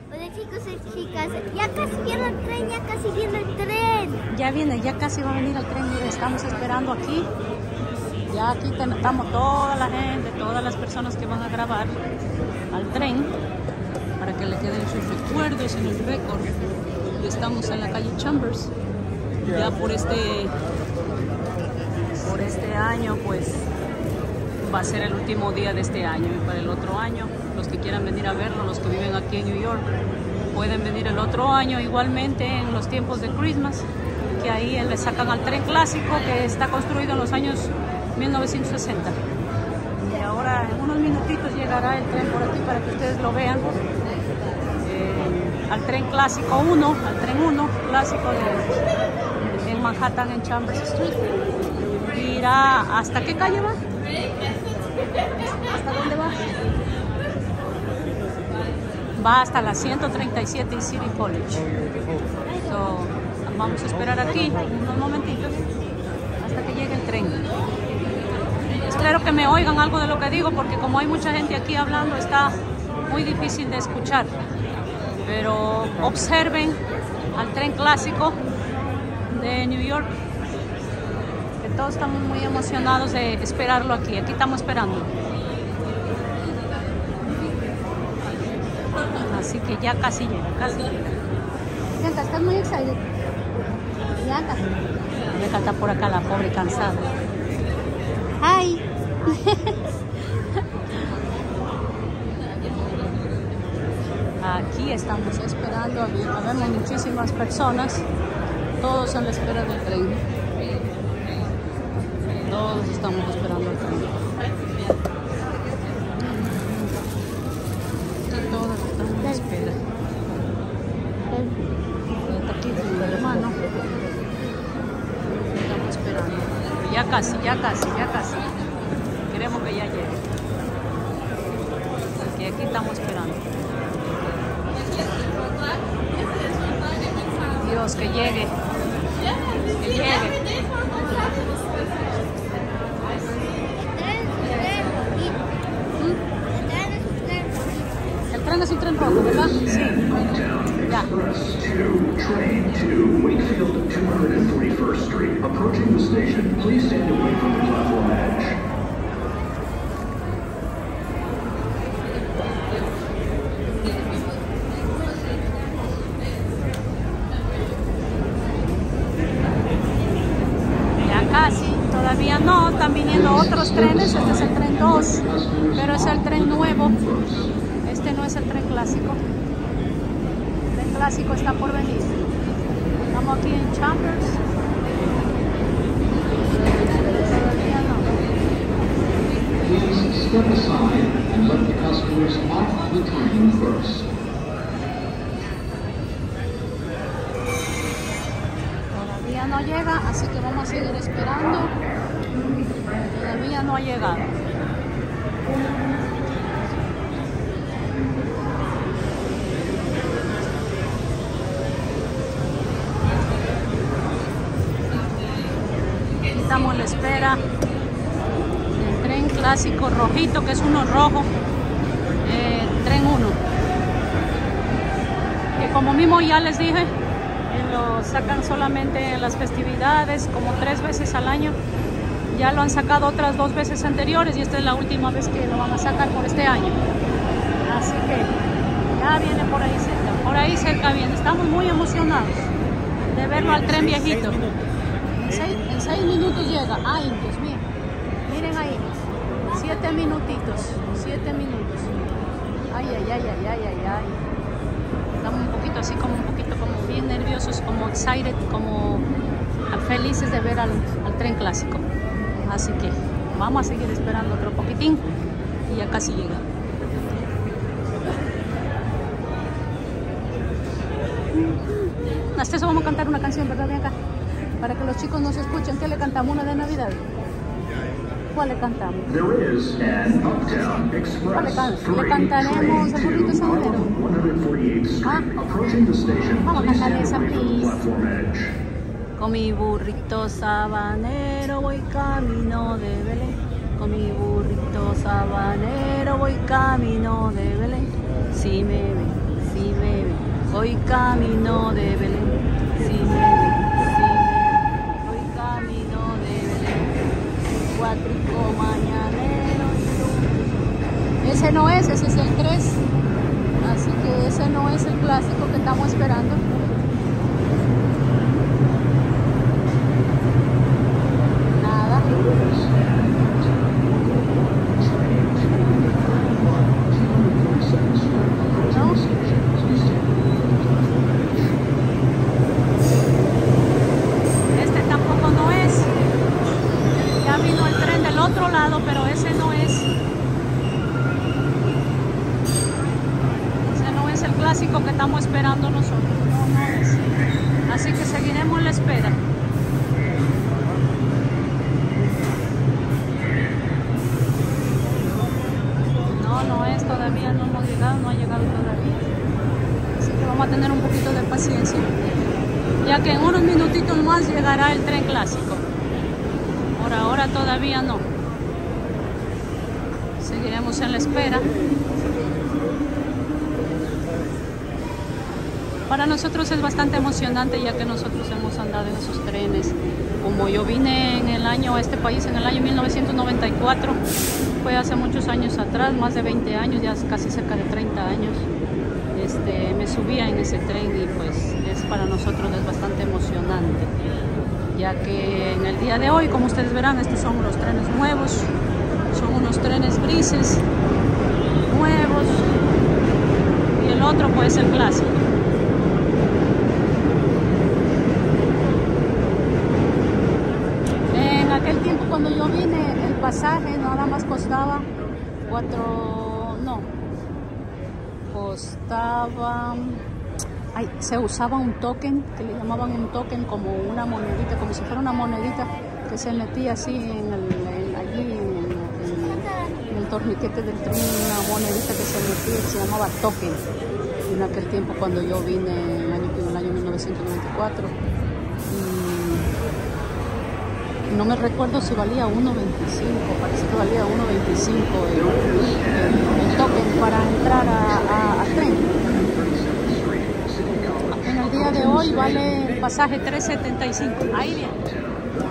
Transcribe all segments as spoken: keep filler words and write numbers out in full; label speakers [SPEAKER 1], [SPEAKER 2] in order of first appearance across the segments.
[SPEAKER 1] Hola chicos y chicas, ya casi viene el tren, ya casi viene el tren.
[SPEAKER 2] Ya viene, ya casi va a venir el tren, mire, estamos esperando aquí. Ya aquí estamos toda la gente, todas las personas que van a grabar al tren para que le queden sus recuerdos en el récord. Y estamos en la calle Chambers. Ya por este, por este año, pues va a ser el último día de este año. Y para el otro año, los que quieran venir a verlo, los que viven aquí en New York, pueden venir el otro año igualmente en los tiempos de Christmas, que ahí le sacan al tren clásico que está construido en los años mil novecientos sesenta. Y ahora en unos minutitos llegará el tren por aquí para que ustedes lo vean. Eh, al tren clásico uno, al tren uno clásico de, en Manhattan, en Chambers Street. Irá, ¿hasta qué calle va? ¿Hasta dónde va? Va hasta la ciento treinta y siete y City College. So, vamos a esperar aquí unos momentitos hasta que llegue el tren. Espero que me oigan algo de lo que digo, porque como hay mucha gente aquí hablando, está muy difícil de escuchar. Pero observen al tren clásico de New York, que todos estamos muy emocionados de esperarlo aquí. Aquí estamos esperando. Así que ya casi llega, casi llega.
[SPEAKER 1] Bianca, ¿estás muy excited? Bianca.
[SPEAKER 2] Bianca está por acá, la pobre cansada.
[SPEAKER 1] Hi.
[SPEAKER 2] Aquí estamos esperando, habemos muchísimas personas, todos en la espera del tren. Todos estamos esperando el tren. Todos estamos en espera. Está aquí mi hermano. Estamos esperando. Ya casi, ya casi, ya casi. Queremos que ya llegue. Porque aquí estamos esperando. Dios, que llegue. Que llegue. El tren es un tren rojo, ¿verdad? Sí. Ya.
[SPEAKER 3] Train to Wakefield two hundred forty-first Street. Approaching the station, please stand away from the platform edge.
[SPEAKER 2] Ya casi, todavía no, están viniendo otros trenes. Este es el tren dos, pero es el tren nuevo. Este no es el tren clásico. El tren clásico está por venir. Estamos aquí en Chambers. Todavía no.
[SPEAKER 3] Please step aside and let the customers off the train first.
[SPEAKER 2] Todavía no llega, así que vamos a seguir esperando. Todavía no ha llegado. Estamos a la espera del tren clásico rojito, que es uno rojo, eh, tren uno, que como mismo ya les dije, eh, lo sacan solamente en las festividades, como tres veces al año. Ya lo han sacado otras dos veces anteriores y esta es la última vez que lo van a sacar por este año. Así que ya viene por ahí cerca, por ahí cerca viene. Estamos muy emocionados de verlo al tren viejito. En seis, en seis minutos llega. Ay, Dios mío. Miren ahí. Siete minutitos. Siete minutos. Ay, ay, ay, ay, ay, ay, ay. Estamos un poquito así, como un poquito como bien nerviosos, como excited, como felices de ver al, al tren clásico. Así que vamos a seguir esperando otro poquitín y ya casi llega. Hasta eso vamos a cantar una canción, ¿verdad, Bianca? Para que los chicos nos escuchen. ¿Qué le cantamos? ¿Una de Navidad? ¿Cuál le cantamos?
[SPEAKER 3] There is an Uptown Express
[SPEAKER 2] can le
[SPEAKER 3] three
[SPEAKER 2] cantaremos
[SPEAKER 3] train
[SPEAKER 2] el burrito
[SPEAKER 3] to
[SPEAKER 2] sabanero.
[SPEAKER 3] one forty-eighth Street.
[SPEAKER 2] Ah.
[SPEAKER 3] Approaching the station,
[SPEAKER 2] Vamos a
[SPEAKER 3] please
[SPEAKER 2] cantarle
[SPEAKER 3] stand
[SPEAKER 2] esa,
[SPEAKER 3] away from the
[SPEAKER 2] please.
[SPEAKER 3] platform edge.
[SPEAKER 2] Con mi burrito sabanero voy camino de Belén. Con mi burrito sabanero voy camino de Belén. Si me ven, si me ven. Hoy camino de Belén. Sí, sí, hoy camino de Belén. Cuatrico mañanero. Ese no es, ese es el tres. Así que ese no es el clásico que estamos esperando. Nada. ¿No? Este tampoco no es. Ya vino el tren del otro lado, pero ese no es. Ese no es el clásico que estamos esperando nosotros. No, no es. Así que seguiremos en la espera. No, no es todavía, no hemos llegado, no ha llegado todavía. Así que vamos a tener un poquito de paciencia, ya que en unos minutitos más llegará el tren clásico. Por ahora todavía no. Seguiremos en la espera. Para nosotros es bastante emocionante, ya que nosotros hemos andado en esos trenes. Como yo vine en el año a este país en el año mil novecientos noventa y cuatro, fue hace muchos años atrás, más de veinte años, ya casi cerca de treinta años. Este, me subía en ese tren y pues es, para nosotros es bastante emocionante, ya que en el día de hoy, como ustedes verán, estos son los trenes nuevos, son unos trenes grises nuevos, y el otro pues el clásico. En aquel tiempo cuando yo vine, el pasaje nada más costaba cuatro, no, costaba, ay, se usaba un token, que le llamaban un token, como una monedita, como si fuera una monedita que se metía así en el, en, allí en, en, en el torniquete del tren, una monedita que se metía, que se llamaba token. En aquel tiempo cuando yo vine en el año, en el año mil novecientos noventa y cuatro, y no me recuerdo si valía uno veinticinco, parece que valía uno veinticinco el, el, el token para entrar a, a, a tren. En el día de hoy vale el pasaje tres setenta y cinco. Ahí viene.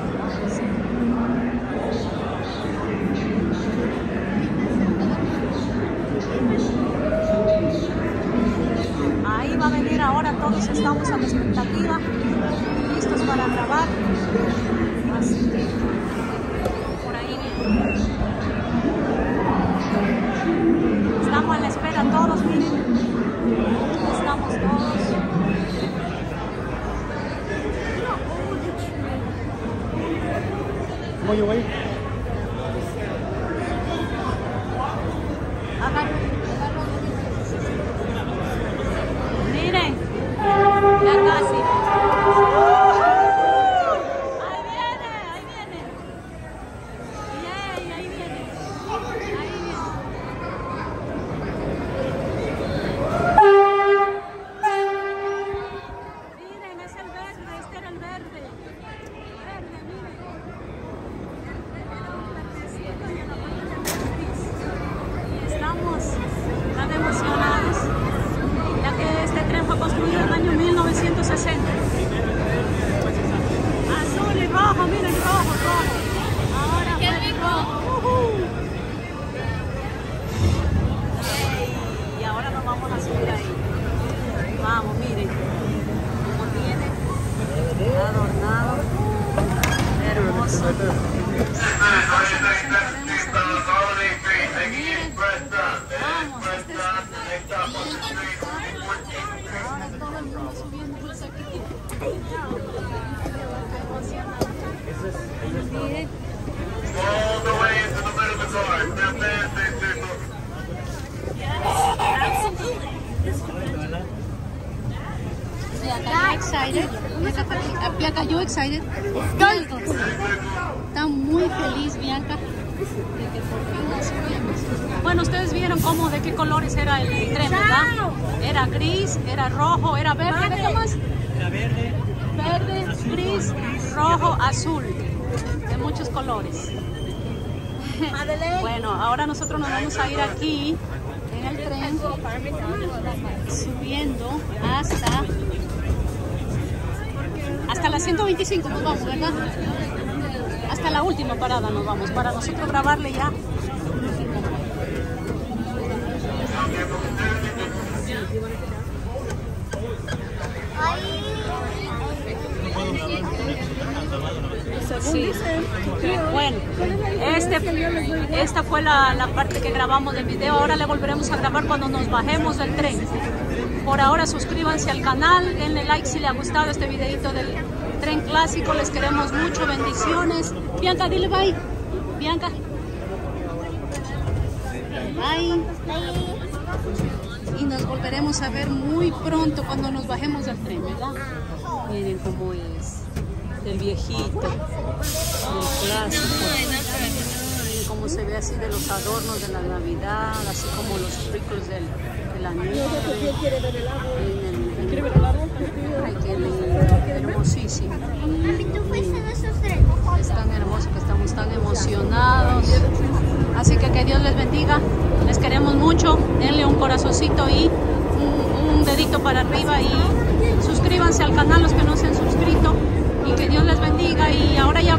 [SPEAKER 2] Ahí va a venir ahora, todos estamos a la expectativa, listos para grabar. Así que por ahí viene. Estamos a la espera todos, miren. Aquí estamos todos.
[SPEAKER 4] Voy, voy.
[SPEAKER 2] Miren, ya casi. Ahí viene, ahí viene. Yay, ahí viene. Ahí viene. Miren, es el verde, este era el verde. Verde, miren. Y estamos tan emocionados, ya que este tren fue construido en el año mil novecientos sesenta. Azul y rojo, miren, rojo, rojo. Ahora fue rojo. Uh-huh. Y ahora nos vamos a subir ahí. Vamos, miren cómo tiene, adornado, hermoso. Vamos, este es... Ahora todo el mundo subiendo por aquí. Miren.
[SPEAKER 5] All the way into the middle of the car. Step fast, stay circle.
[SPEAKER 2] Bianca, you excited? Bianca, you excited? Está muy feliz Bianca de que por fin nos subimos. Bueno, ustedes vieron cómo, de qué colores era el tren, ¿verdad? Era gris, era rojo, era verde. ¿De qué más?
[SPEAKER 4] Era verde.
[SPEAKER 2] Verde, gris, rojo, azul. De muchos colores. Bueno, ahora nosotros nos vamos a ir aquí en el tren subiendo hasta hasta la ciento veinticinco nos vamos, ¿verdad? Hasta la última parada nos vamos para nosotros grabarle ya. Sí. Bueno, este, esta fue la, la parte que grabamos del video. Ahora le volveremos a grabar cuando nos bajemos del tren. Por ahora suscríbanse al canal, denle like si les ha gustado este videito del tren clásico. Les queremos mucho, bendiciones. Bianca, dile bye. Bianca. Bye. Y nos volveremos a ver muy pronto cuando nos bajemos del tren, ¿verdad? Miren cómo es. Del viejito, del clásico. Miren cómo se ve así de los adornos de la Navidad, así como los sprinkles del, de la nieve. ¿Quiere ver el árbol? Ay, qué lindo, hermosísimo. Es tan hermoso que estamos tan emocionados. Así que que Dios les bendiga. Les queremos mucho. Denle un corazoncito y un, un dedito para arriba y suscríbanse al canal los que no se han suscrito. Y que Dios les bendiga. Y ahora ya